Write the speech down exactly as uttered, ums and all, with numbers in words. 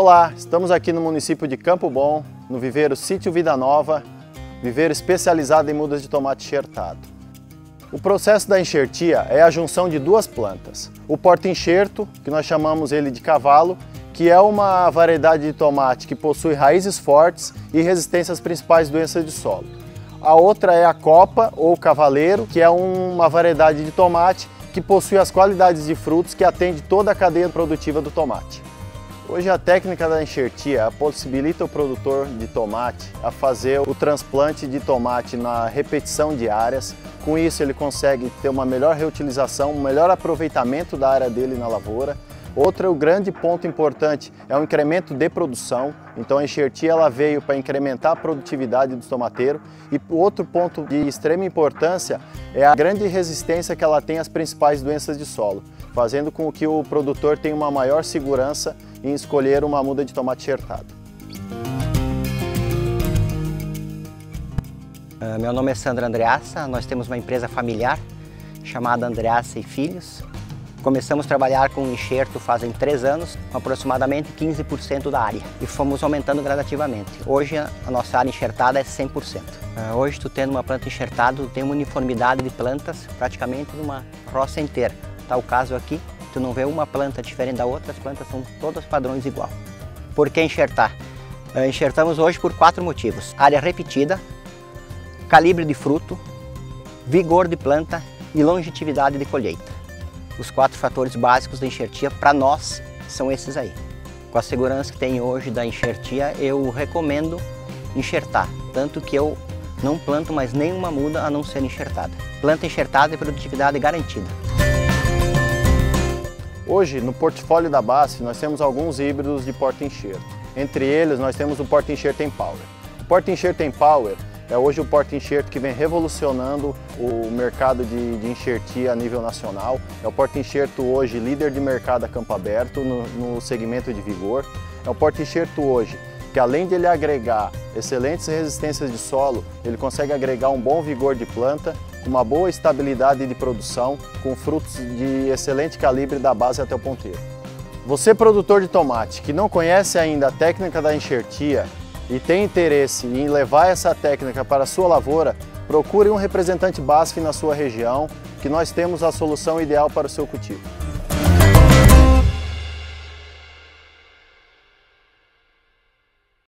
Olá, estamos aqui no município de Campo Bom, no viveiro Sítio Vida Nova, viveiro especializado em mudas de tomate enxertado. O processo da enxertia é a junção de duas plantas. O porta-enxerto, que nós chamamos ele de cavalo, que é uma variedade de tomate que possui raízes fortes e resistência às principais doenças de solo. A outra é a copa ou cavaleiro, que é uma variedade de tomate que possui as qualidades de frutos que atende toda a cadeia produtiva do tomate. Hoje a técnica da enxertia possibilita o produtor de tomate a fazer o transplante de tomate na repetição de áreas. Com isso ele consegue ter uma melhor reutilização, um melhor aproveitamento da área dele na lavoura. Outro grande ponto importante é o incremento de produção. Então a enxertia ela veio para incrementar a produtividade do tomateiro. E outro ponto de extrema importância é a grande resistência que ela tem às principais doenças de solo, fazendo com que o produtor tenha uma maior segurança em escolher uma muda de tomate enxertado. Meu nome é Sandro Andreassa, nós temos uma empresa familiar chamada Andreassa e Filhos. Começamos a trabalhar com enxerto fazem três anos, com aproximadamente quinze por cento da área, e fomos aumentando gradativamente. Hoje a nossa área enxertada é cem por cento. Hoje, tu tendo uma planta enxertada, tu tem uma uniformidade de plantas praticamente numa roça inteira. Tá o caso aqui, tu não vê uma planta diferente da outra, as plantas são todas padrões igual. Por que enxertar? Enxertamos hoje por quatro motivos: área repetida, calibre de fruto, vigor de planta e longevidade de colheita. Os quatro fatores básicos da enxertia para nós são esses aí. Com a segurança que tem hoje da enxertia, eu recomendo enxertar, tanto que eu não planto mais nenhuma muda a não ser enxertada. Planta enxertada e produtividade garantida. Hoje, no portfólio da B A S F, nós temos alguns híbridos de porta-enxerto. Entre eles, nós temos o porta-enxerto Empower. O porta-enxerto Empower é hoje o porta-enxerto que vem revolucionando o mercado de, de enxertia a nível nacional. É o porta-enxerto hoje líder de mercado a campo aberto no, no segmento de vigor. É o porta-enxerto hoje que, além de ele agregar excelentes resistências de solo, ele consegue agregar um bom vigor de planta, uma boa estabilidade de produção, com frutos de excelente calibre da base até o ponteiro. Você, produtor de tomate, que não conhece ainda a técnica da enxertia e tem interesse em levar essa técnica para a sua lavoura, procure um representante B A S F na sua região, que nós temos a solução ideal para o seu cultivo.